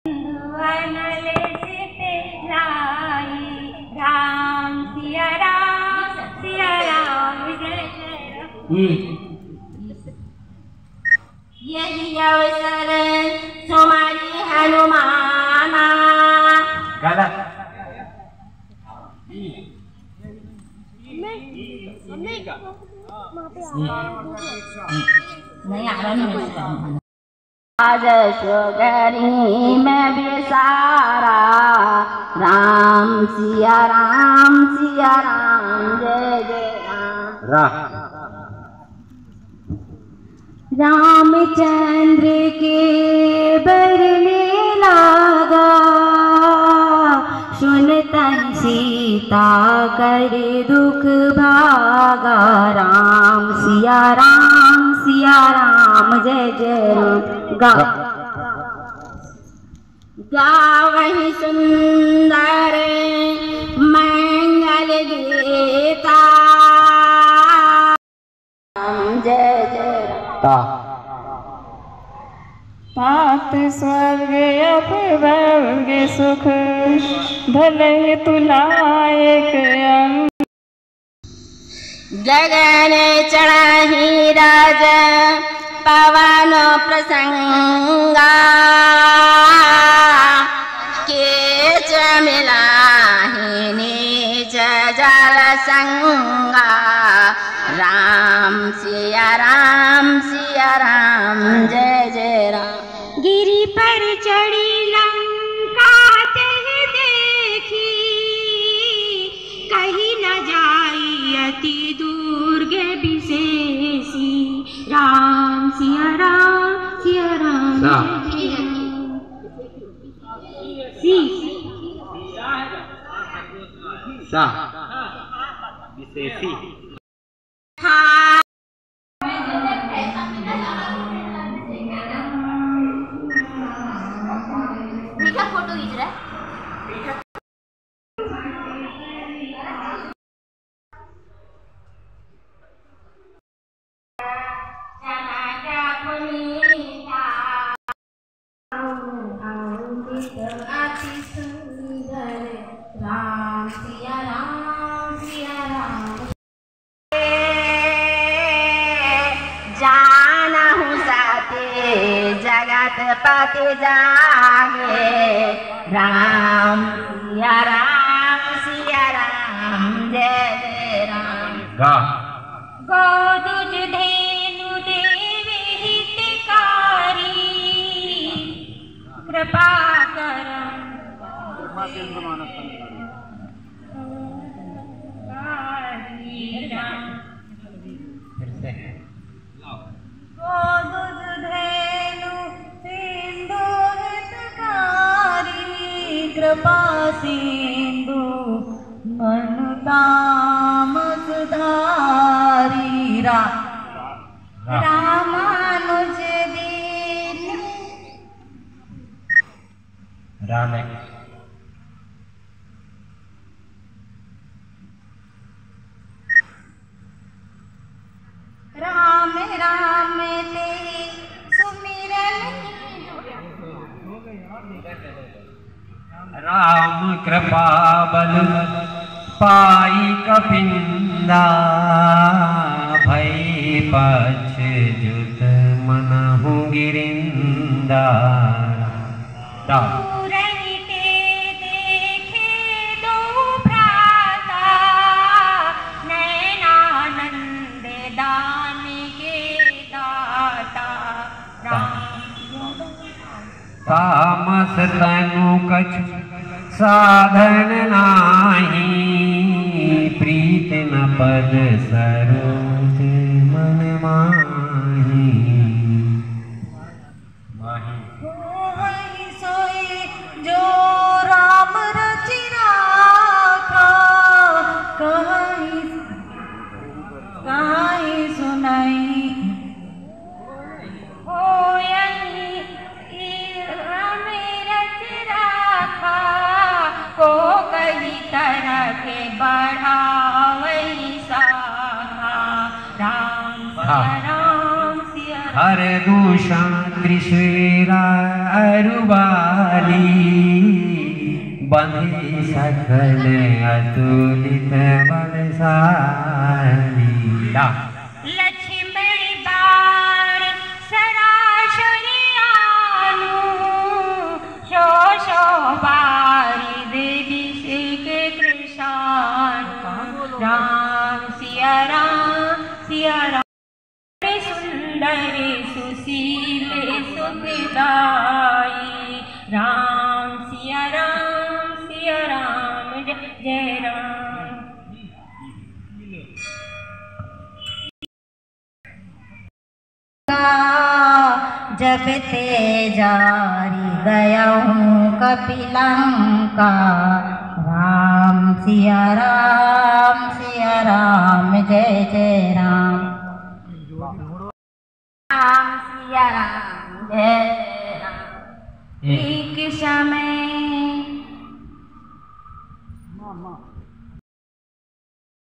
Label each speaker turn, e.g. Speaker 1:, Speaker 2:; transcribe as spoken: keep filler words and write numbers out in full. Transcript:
Speaker 1: राम सिया राम सिया राम जय जय। यही अवसर तुम्हारी हनुमाना। गलत। नहीं आ रहा नहीं। आज सुगरी में बेसारा राम सिया राम सिया राम जय जय राम। रामचंद्र के बरने लागा सुनतन सीता कर दुख भागा। राम सिया राम सिया राम जय जय राम। गा गावहि सुंदर मंगल गीता राम जय जय राम।
Speaker 2: पात स्वर्ग अपवर्ग सुख भले तुला एक अंग।
Speaker 1: गगन चढ़ाही राजा पवन प्रसंगा केच मिलाही नीच जल संगा। राम सिया राम सिया राम जय जय राम। गिरि पर चढ़ी लंका तह देखी कहीं न जाई अति दुर्ग विशेषी। राम सिया राम सिया राम जय जय राम। सी
Speaker 3: सा विशेषी।
Speaker 1: हाँ फोटो खींच रहा है। अति सुंदर राम सिया राम सिया राम। जानहु सते जगत पति जागे। राम सिया राम सिया राम जय जय राम। गोदुज धेनु देवी हितकारी कृपा करम। गोदुज धेनु सिंधु हितकारी कृपा सिंधु मनु तामस धारी। रामानुज दीन
Speaker 3: राम
Speaker 1: राम राम तेरी सुमिरन।
Speaker 3: राम कृपा बल पाई कपिंदा भई पछ जुत मनहु गिरिंदा। तामस तनु कछु साधन नाही प्रीत न पद सरोज मन माही।
Speaker 1: सोई जो राम रचि राखा कहीं कहीं सुनाई। को कई तरह के बढ़ावई साखा। राम सिया राम सिया
Speaker 3: हर दूषण त्रिशूरा अरुबाली बंधे सकल अतुलित बलशाली।
Speaker 1: लक्ष्मण बाण सराशरियानु शो शो बारी देवी के कृष्ण राम सिया राम सिया राम सुंदर सुशील सुखदाई राम सिया राम सिया राम जय जय राम। जब ते जारी गया हूँ कपिलंका राम सिया राम सिया राम जय जय राम। राम सिया राम जय जय राम। एक समय